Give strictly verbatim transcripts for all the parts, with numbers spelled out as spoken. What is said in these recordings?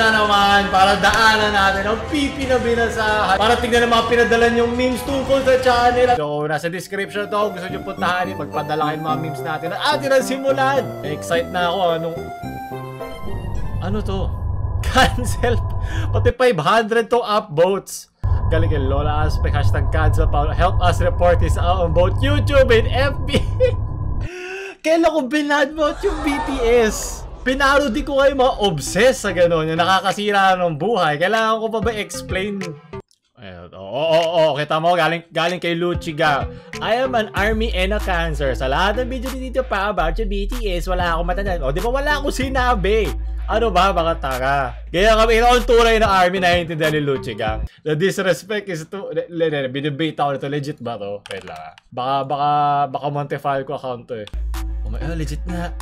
na naman para daanan natin ang ppnabinasa. Para tignan ang mga pinadalan yung memes tungkol sa channel. So, nasa description to. Gusto nyo puntahan, magpadala kayo mga memes natin. At atin ang simulan. Excite na ako. Anong... Ano to? Cancel. Pati five hundred to upvotes. Galing yung Lola Aspect. Hashtag cancel. Help us report this out on both YouTube and F B. Kailan ko binadvote yung B T S? Pinarody ko kayo mga obsessed sa gano'n, yung nakakasira ng buhay. Kailangan ko pa ba explain? Oo, oo, oo, kita mo, galing, galing kay Luchiga. I am an army and a cancer. Sa lahat ng video dito pa about yung B T S, wala akong matandaan. O, di ba wala akong sinabi? Ano ba, baka taka? Kaya kami, ito ang tunay na army na hintindihan ni Luchiga. The disrespect is to... Binibate ako nito, legit ba to? Wait lang. Baka, baka, baka Montefile ko account to eh. Oh my, oh, legit nga.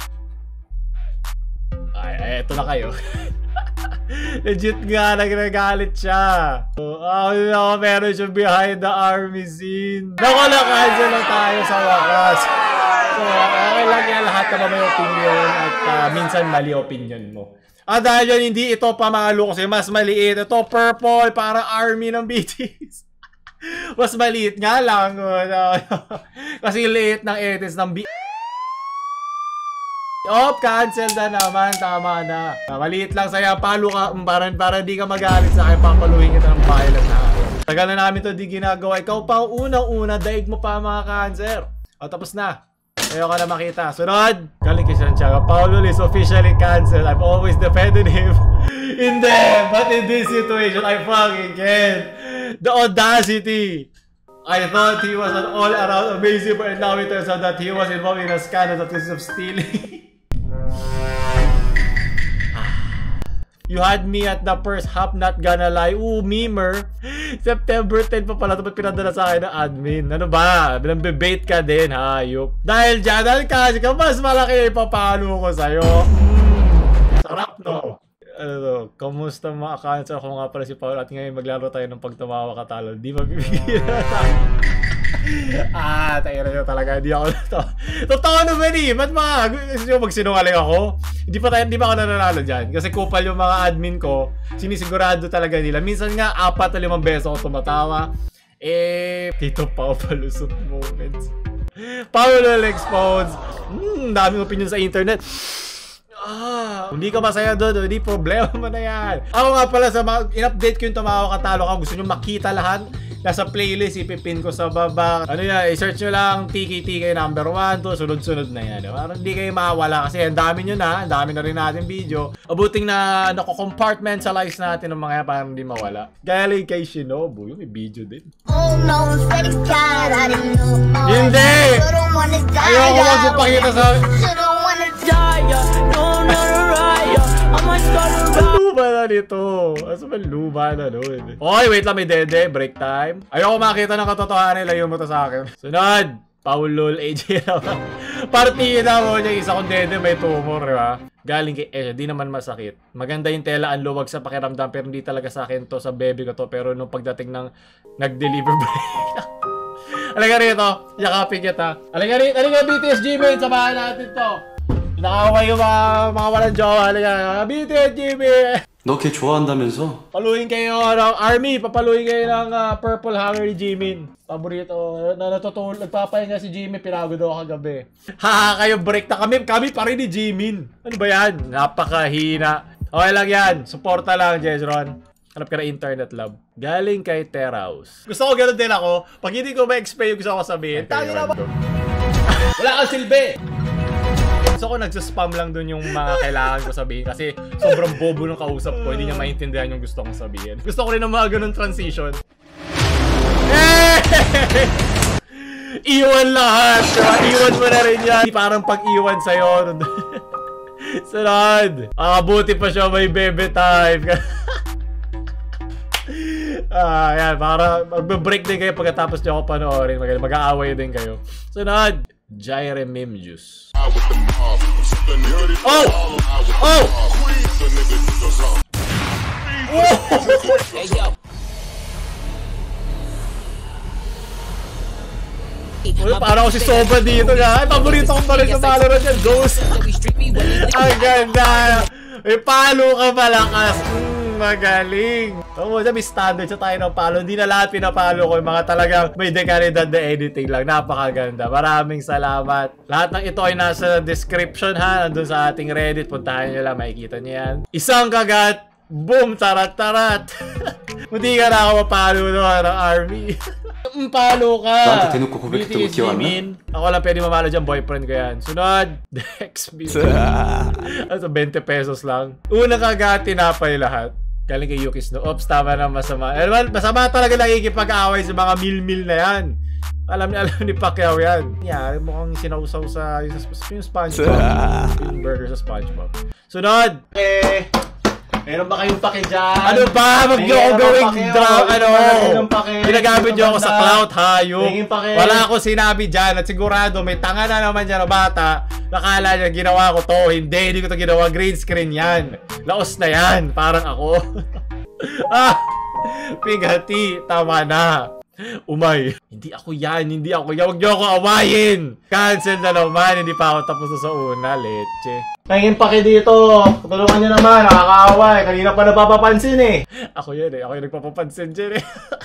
Ay, ay, eto na kayo. Legit nga, nagagalit siya. Oh, oh no, meron siya behind the army scene. Naku, na-cancel lang tayo sa wakas. So, okay lang yan, lahat na ba may opinion at uh, minsan mali opinion mo. At dahil yan, hindi ito pamalo kasi mas maliit. Ito purple, para army ng B T S. Mas maliit nga lang. Kasi liit ng edits ng B T S. Oh, cancel na naman. Tama na. Maliit lang sa'yo. Palo ka. Para, para di ka magalit sa akin. Papaluhin kita ng pilot na. Tagal na namin ito di ginagawa. Ikaw pa unang-una. Daig mo pa mga cancer. O, tapos na. Ayaw ka na makita. Sunod. Galing kay Santiago. PaoLUL is officially canceled. I've always defended him. Hindi. But in this situation, I fucking can't. The audacity. I thought he was an all-around amazing but now it turns out that he was involved in a scandal that is of stealing. You had me at the first half, not gonna lie. Ooh, memer. September tenth pa pala ito. Ba't pinadala sa akin ng admin? Ano ba? Binambibate ka din, hayop. Dahil dyan, dahil kasi ka, mas malaki ipapalo ko sa'yo. Mm, sarap, no? Ano to? Kamusta mga cancer? Ako nga pala si Paul at ngayon maglaro tayo ng pagtumawa ka talo. Di mabibigyan na tayo. Ah, tayo na talaga. Hindi ako na to. Totoo naman eh. Ba't mga gusto nyo magsinungaling ako? Hindi pa tayo, hindi pa ako nananalo dyan. Kasi kupal yung mga admin ko. Sinisigurado talaga nila. Minsan nga, apat o limang beses ako tumatawa. Eh, Tito Pao palusot moments. PaoLUL exposed. Hmm, daming opinion sa internet. Ah, hindi ka masaya doon, hindi problema mo na yan. Ako nga pala, sa in-update ko yung Tumawa ka Talo ka. Gusto nyo makita lahat? Nasa playlist, ipipin ko sa baba. Ano yan, i-search nyo lang T K T K number one to, sunod-sunod na yan. Parang hindi kayo mawala kasi ang dami nyo na, ang dami na rin natin video. Abuting na nako-compartmentalize natin ng mga yan parang hindi mawala. Galing kay Shinobu, yung may video din. Oh, no, hindi! Ayoko magpapakita sa... Ang luba na nito. Asa ba luba na nun? Okay, wait lang, may dede. Break time. Ayoko makita ng katotohanan nila yung mata sa akin. Sunod! PaoLUL, A J naman. Partida mo niya, isa kong dede, may tumor, diba? Galing kay Esha, di naman masakit. Maganda yung tela, ang luwag sa pakiramdam, pero hindi talaga sa akin to, sa baby ko to. Pero nung pagdating ng nag-deliver break. Alika rito, yakapin kita. Alika rito, alika B T S Gmail, samahan natin to. Nakakaway yung mga, mga walang jowa. Alika, B T S Gmail. 너 걔 좋아한다면서? Paluhin kayo ng army, papaluhin kayo ng uh, purple hanger ni Jimin. Paborito, na natutulog, nagpapahinga si Jimin, pinagod ako kagabi. Haha, kayo break na kami, kami pa rin ni Jimin. Ano ba yan? Napakahina. Okay lang yan, suporta lang, Jezron. Hanap ka na internet lab. Galing kay Teraus. Gusto ko gano'n din ako. Pag hindi ko ma-explain yung gusto ko sabihin, tangi na ba? Wala kang silbi! Gusto ko nagsaspam lang dun yung mga kailangan ko sabihin kasi sobrang bobo ng kausap ko, hindi niya maintindihan yung gusto kong sabihin. Gusto ko rin ng mga ganun transition. Iwan lahat! Iwan mo na rin yan! Parang pag-iwan sa'yo. Sunod! Ah, buti pa siya may bebe time. Ah, yan, para magbe-break din kayo pagkatapos nyo ako panoorin. Mag-aaway din kayo. Sunod! Jaire Meme Juice. Oh! Oh! Uy, parang ako si Soba dito nga. Ay, paborito kong pala sa Valorant yan. Ghost. Ang ganda. May palo ka malakas. magaling. Oo, may standard sa tayo ng palo. Hindi na lahat pinapalo ko. Yung mga talagang may dekalidad na editing lang. Napakaganda. Maraming salamat. Lahat ng ito ay nasa description ha. Nandun sa ating Reddit. Puntahan nyo lang. Makikita nyo yan. Isang kagat. Boom! Tarat-tarat! Hindi ka na ako mapalo no, ng army. Palo ka! B T S min. Ako lang pwede mamalo dyan. Boyfriend ko yan. Sunod. Dex B. Ano twenty pesos lang. Una kagat, tinapay lahat. Galing kay Yukis no. Ops, tama na masama. Eh, masama talaga nakikipag-away sa mga mil-mil na yan. Alam ni alam ni Pacquiao yan. Yeah, mukhang sinausaw sa yung, yung SpongeBob. Yung burger sa SpongeBob. Sunod! Eh... Meron ba kayong pake dyan? Ano ba? Mag nyo ako gawing draw, ano? Ginagamit nyo ako sa clout, hayop. Wala akong sinabi dyan at sigurado may tanga na naman dyan na bata. Nakala niya ginawa ko to. Hindi, hindi ko to ginawa. Green screen yan. Laos na yan. Parang ako. Ah! Pigati. Tama na. Umay. Hindi ako yan. Hindi ako yan. Huwag nyo ako awayin. Cancel na naman. Hindi pa ako tapos sa una. Leche. Tingin pake dito. Tulungan nyo naman. Nakakaaway. Kanina pa napapapansin eh. Ako yan eh. Ako yung nagpapapansin dyan eh.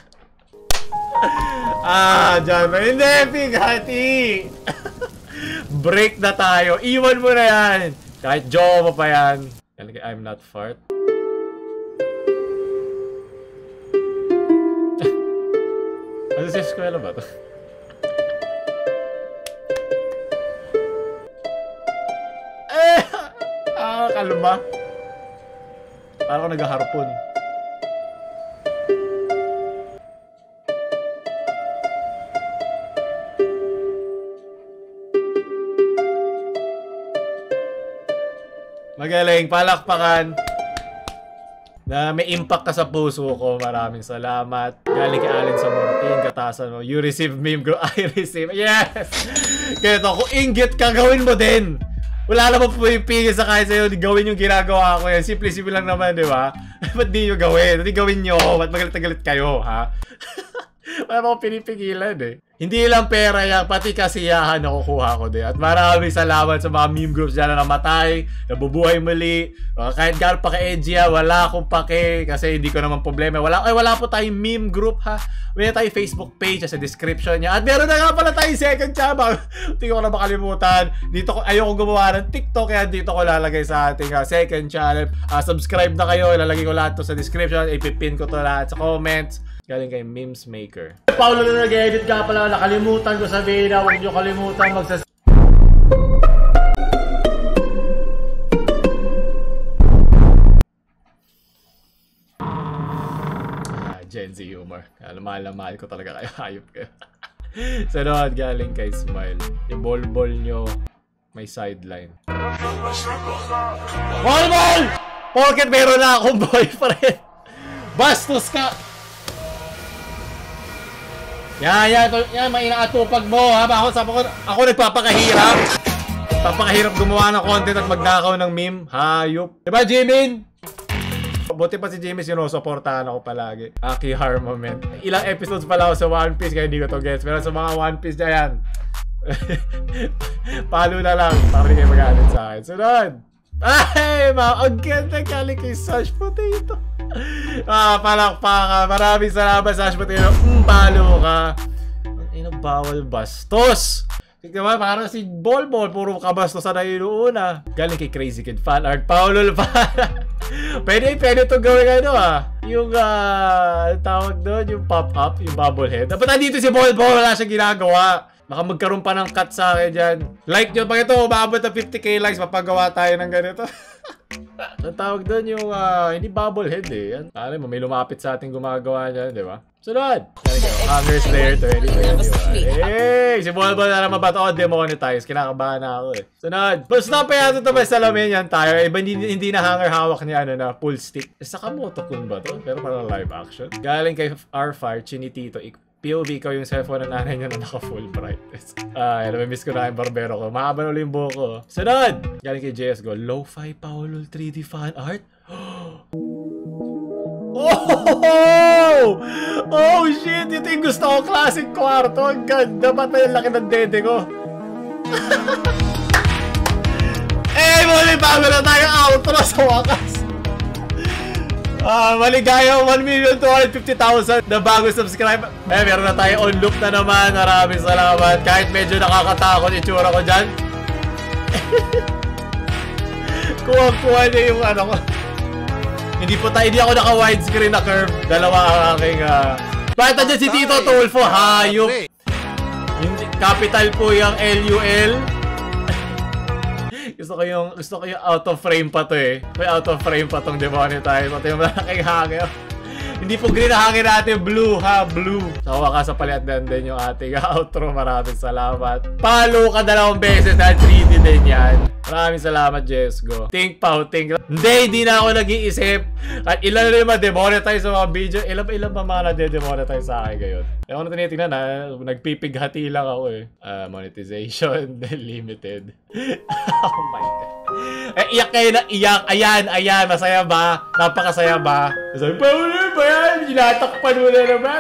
Ah, dyan. Hindi, Pigati. Break na tayo. Iwan mo na yan. Kahit jowa mo pa yan. I'm not fart. Ano sa eskwela ba ito? Eh! Ah, kalma. Parang ako naghaharpon. Magaling, palakpakan. Na may impact ka sa puso ko. Maraming salamat. Galing kay Allen sa Mortin. Katasan mo. You receive meme girl. I receive. Yes! Kaya ito, kung inggit ka, gawin mo din. Wala naman pumipigil sa kahit sa'yo. Gawin yung ginagawa ko yan. Simple-simple lang naman, di ba? Ba't di nyo gawin? Ba't di gawin nyo? Ba't magalit-galit kayo, ha? Wala naman akong pinipigilan, eh. Hindi lang pera yan, pati kasiyahan nakukuha ko din. At maraming salamat sa mga meme groups dyan na namatay, nabubuhay muli. Uh, kahit gano'n pa ka-edgy ha, wala akong pake kasi hindi ko naman problema. Wala, ay, wala po tayong meme group ha. Wala tayong Facebook page sa description niya. At meron na nga pala tayong second channel. Hindi ko na makalimutan. Dito ko, ayoko gumawa ng TikTok kaya dito ko lalagay sa ating uh, second channel. Uh, subscribe na kayo, ilalagay ko lahat to sa description. Ipipin ko to lahat sa comments. Galing kay Memes Maker. PaoLUL na nag-edit ka pala. Nakalimutan ko sabihin na huwag nyo kalimutan magsas... Ah, Gen Z humor. Mahal-mahal ko talaga kayo. Hayop kayo. Sunod, galing kay Smile. Yung ball-ball nyo may sideline. Ball-ball! Porket meron na akong boyfriend. Bastos ka! Yan, yan, yan, mainakatupag mo ha. Ako, ako, ako nagpapakahirap. Papakahirap gumawa ng content at magnakaw ng meme. Hayop. Diba, Jimin? Buti pa si Jimin, sinusuportahan ako palagi. Aki Harmament. Ilang episodes pala ako sa One Piece kaya hindi ko to gets. Pero sa mga One Piece na yan. Palo na lang. Para hindi kayo magalit sa akin. Sunod. Ay, ma, ang ganda galing kay Sash Potato. Ah, palakpakan. Maraming salamat, Sash Potato. Mm, palo ka. Ang ina, bawal bastos. Tignan mo, parang si Bol Bol. Puro kabastos na inuuna. Galing kay Crazy Kid Fan Art. PaoLUL pa. Pwede, pwede ito gawin ano ah. Yung, ah, uh, tawag doon, yung pop-up, yung bubblehead. Dapat nandito si Bol Bol. Wala siyang ginagawa. Baka magkaroon pa ng cut sa akin dyan. Like nyo, pag ito, umabot na fifty K likes, mapagawa tayo ng ganito. Ang tawag doon yung, uh, hindi bubblehead eh. Alam mo, may lumapit sa ating gumagawa dyan, di ba? Sunod! Hunger Slayer twenty twenty-one. Hey! Si Bolbol na naman ba ito? Oh, demonetize. Kinakabahan na ako eh. Sunod! Basta pa yata ito may salamin yan tayo. Iba hindi, hindi na hanger hawak niya ano na full stick. Eh, Sakamoto-kun ba to? Pero parang live action. Galing kay R-Fire, Chinitito. P O V ko yung cellphone ng nanay niya na naka-full brightness. Ah, uh, miss ko na yung barbero ko. Mahaba na ulit yung buhok ko. Sunod! Galing kay J S Go. Lo-fi PaoLUL three D fan art. Oh! Oh shit! Ito yung gusto ko. Classic kwarto. Ang ganda. Ba't may laki ng dede ko? Eh, muli bago na tayo outro sa wakas. Ah, maligaya, one million two hundred fifty thousand na bago subscribe. Eh, meron na tayo on loop na naman. Maraming salamat. Kahit medyo nakakatakot itsura ko dyan. Kuha-kuha niya yung ano ko. Hindi po tayo, hindi ako naka-widescreen na curve. Dalawa ang aking, uh... bakit nandiyan si Tito Tulfo? Hayop. Yung capital po yung L U L. Gusto ko yung, gusto ko yung out of frame pa to eh. May out of frame pa tong demonetize. Pati yung malaking hangin. Hindi po green na hangin natin. Blue ha, blue. Sa wakas sa paliat din yung ating outro. Maraming salamat. Follow ka dalawang beses dahil three D din yan. Maraming salamat, Jesgo. Think pa, think. Hindi, hindi na ako nag-iisip. At ilan na yung ma-demonetize sa mga video. Ilan ba, ilan ba mga na-demonetize sa akin ngayon? Ewan ko na tinitingnan ha. Nagpipighati lang ako eh. Uh, monetization, limited. Oh my God. Eh, iyak kayo na iyak. Ayan, ayan. Masaya ba? Napakasaya ba? Sabi, PaoLUL ba yan? Ginatakpan mo na naman.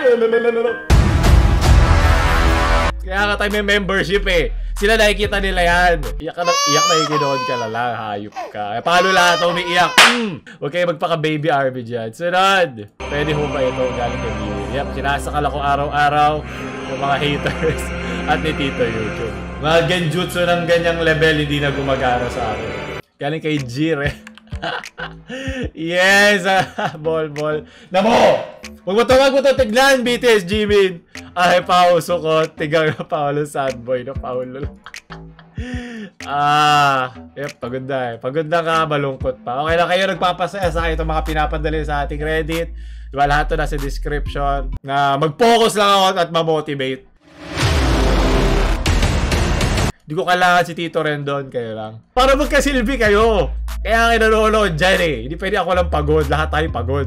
Kaya nga tayo may membership eh. Sila nakikita nila yan. Iyak ka na, iyak na ikinood ka na lang. Hayop ka. Eh, paano lahat ako may iyak? Mm. Huwag kayo magpaka-baby R B dyan. Sunod. Pwede ho ba ito? Galing kay Viewin. Yep, sinasakal ako araw-araw yung mga haters at ni Tito YouTube. Mga genjutsu ng ganyang level hindi na gumagana sa akin. Galing kay Jire. Yes! Ball, ball. Namo! Huwag mo ito, huwag mo ito tignan, B T S Jimin. Ay, Pao, sukot. Tigang na PaoLUL, sad boy na PaoLUL. Ah, yep, pagod na eh. Pagod na ka, malungkot pa. Okay lang kayo, nagpapasaya sa akin itong mga pinapadali sa ating Reddit. Diba, lahat ito nasa description. Na mag-focus lang ako at ma-motivate. Di ko kailangan si Tito Rendon, kayo lang. Para magkasilbi kayo. Kaya kayo nanonood dyan eh. Hindi pwede ako lang pagod. Lahat tayo pagod.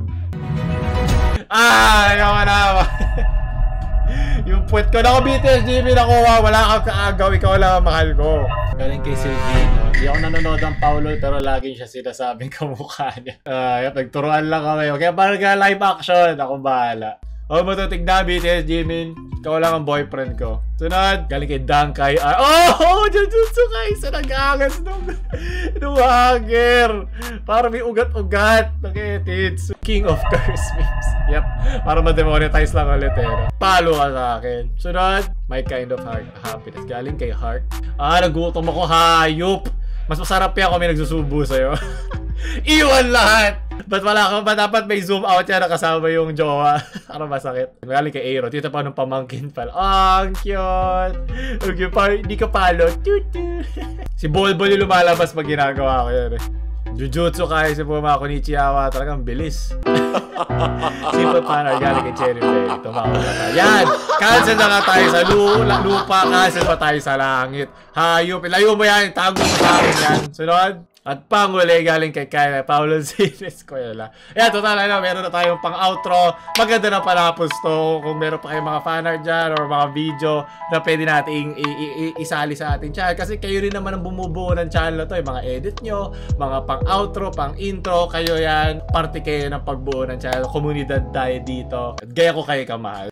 Ah, ayaw ka na. Yung puwet ko. Naku, B T S G M, nakuha. Wala kang kaagaw. Ikaw lang ang mahal ko. Galing kay Silvino. Hindi ako nanonood ng PaoLUL pero laging siya sinasabing kamukha niya. Ah, uh, nagturuan lang kami. Kaya parang ka live action. Ako bahala. Oh, matutigna, B T S Jimin. Ikaw lang ang boyfriend ko. Sunod, galing kay Dankay R. Oh! Jujutsu Kaisen, nag-aangas nung nung hanger. Para may ugat-ugat. Nakitits. King of Curse memes. Yep. Para ma-demonetize lang ulit eh. Palo ka sa akin. Sunod, my kind of heart happiness. Galing kay Heart. Ah, nagutom ako. Hayop. Mas masarap yan kung may nagsusubo sa'yo. Iwan lahat! Ba't wala ka? Ba't dapat may zoom out yan na kasama yung jowa? Ano masakit? Galing kay Aero. Dito pa nung pamangkin pala. Oh, ang cute! Okay, pa, hindi ka palo. Si Bolbol yung lumalabas pag ginagawa ko yan eh. Jujutsu kaya si Puma Konichiwa. Talagang bilis. Simple panel. Galing kay Cherry Play. Tumawa na tayo. Yan! Cancel na nga tayo sa lupa. Cancel pa tayo sa langit. Hayop. Ilayo mo yan. Tago mo sa akin yan. Sunod. At panguli galing kay Kaya PaoLUL series ko yun lang. Ayan, total na, meron na tayong pang-outro. Maganda na palapos to. Kung meron pa kayong mga fanart dyan or mga video na pwede nating isali sa ating channel. Kasi kayo rin naman ang bumubuo ng channel na to. Yung mga edit nyo, mga pang-outro, pang-intro. Kayo yan, parte kayo ng pagbuo ng channel. Komunidad tayo dito. At gaya ko kayo kamahal.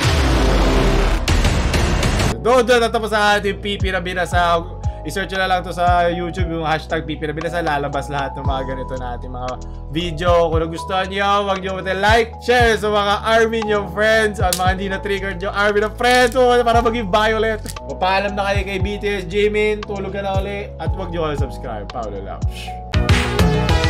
Doon doon natapos sa ating ppnabinasa. I-search na lang to sa YouTube yung hashtag ppnabinasa. Lalabas lahat ng mga ganito na ating mga video. Kung nagustuhan nyo, huwag nyo like, share sa mga army nyo friends. At mga hindi na-triggered yung army na friends para maging violet. Papaalam na kayo kay B T S Jimin. Tulog ka na ulit. At huwag nyo kayo subscribe. PaoLUL out.